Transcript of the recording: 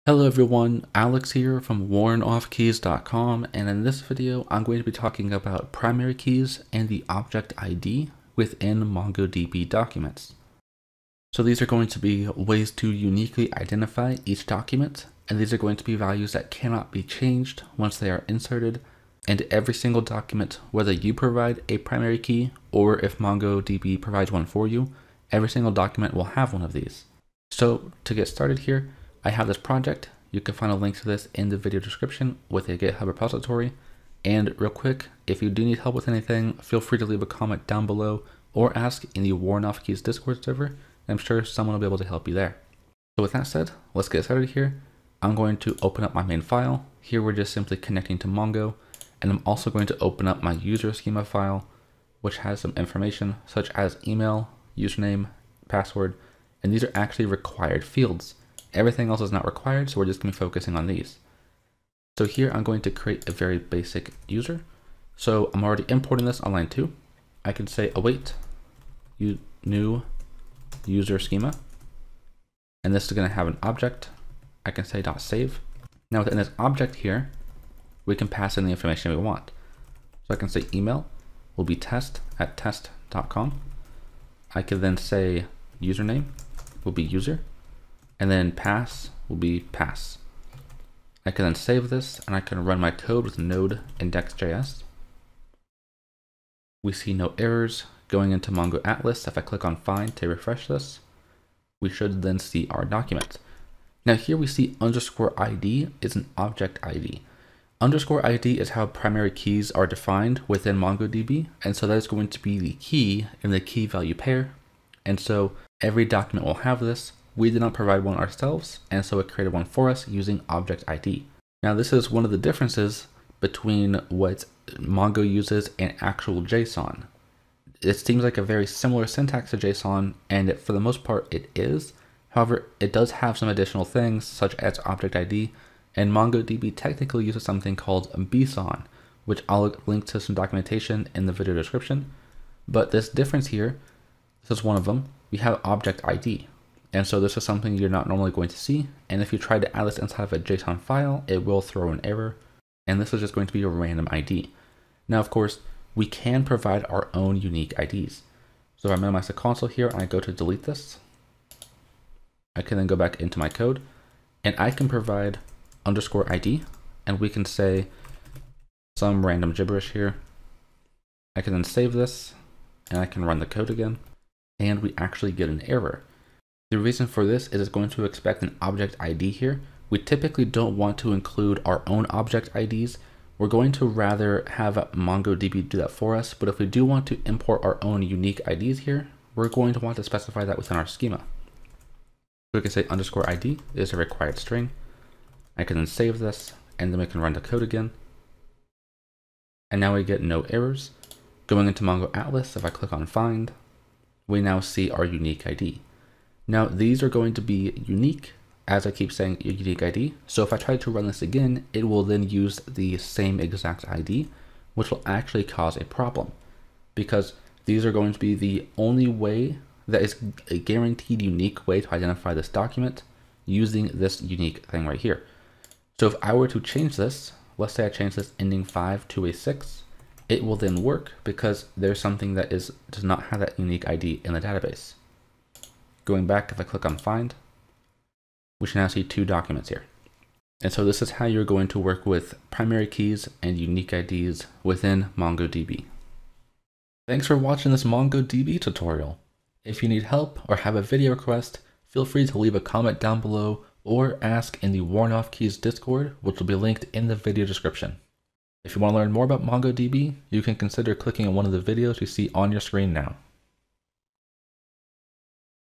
Hello everyone, Alex here from WarrenOffKeys.com, and in this video I'm going to be talking about primary keys and the object ID within MongoDB documents. So these are going to be ways to uniquely identify each document, and these are going to be values that cannot be changed once they are inserted, and every single document, whether you provide a primary key or if MongoDB provides one for you, every single document will have one of these. So to get started here, I have this project. You can find a link to this in the video description with a GitHub repository. And real quick, if you do need help with anything, feel free to leave a comment down below or ask in the Warren Off Keys Discord server. I'm sure someone will be able to help you there. So with that said, let's get started here. I'm going to open up my main file. Here we're just simply connecting to Mongo. And I'm also going to open up my user schema file, which has some information such as email, username, password, and these are actually required fields. Everything else is not required, so we're just going to be focusing on these. So here I'm going to create a very basic user. So I'm already importing this on line 2. I can say await new user schema, and this is going to have an object. I can say .save. Now within this object here, we can pass in the information we want. So I can say email will be test@test.com. I can then say username will be user, and then pass will be pass. I can then save this and I can run my code with node index.js. We see no errors going into Mongo Atlas. If I click on find to refresh this, we should then see our document. Now here we see _ID is an object ID. _ID is how primary keys are defined within MongoDB, and so that is going to be the key in the key value pair. And so every document will have this. We did not provide one ourselves, and so it created one for us using object ID. Now this is one of the differences between what Mongo uses and actual JSON. It seems like a very similar syntax to JSON, and for the most part it is. However, it does have some additional things such as object ID, and MongoDB technically uses something called BSON, which I'll link to some documentation in the video description. But this difference here, this is one of them, we have object ID. And so this is something you're not normally going to see. And if you try to add this inside of a JSON file, it will throw an error. And this is just going to be a random ID. Now, of course, we can provide our own unique IDs. So if I minimize the console here and I go to delete this, I can then go back into my code and I can provide _ID, and we can say some random gibberish here. I can then save this and I can run the code again, and we actually get an error. The reason for this is it's going to expect an object ID here. We typically don't want to include our own object IDs. We're going to rather have MongoDB do that for us, but if we do want to import our own unique IDs here, we're going to want to specify that within our schema. So we can say _ID is a required string. I can then save this, and then we can run the code again. And now we get no errors. Going into Mongo Atlas, if I click on find, we now see our unique ID. Now these are going to be unique, as I keep saying, unique ID. So if I try to run this again, it will then use the same exact ID, which will actually cause a problem, because these are going to be the only way that is a guaranteed unique way to identify this document using this unique thing right here. So if I were to change this, let's say I change this ending 5 to a 6, it will then work because there's something that does not have that unique ID in the database. Going back, if I click on find, we should now see 2 documents here. And so this is how you're going to work with primary keys and unique IDs within MongoDB. Thanks for watching this MongoDB tutorial. If you need help or have a video request, feel free to leave a comment down below or ask in the Warren Off Keys Discord, which will be linked in the video description. If you want to learn more about MongoDB, you can consider clicking on one of the videos you see on your screen now.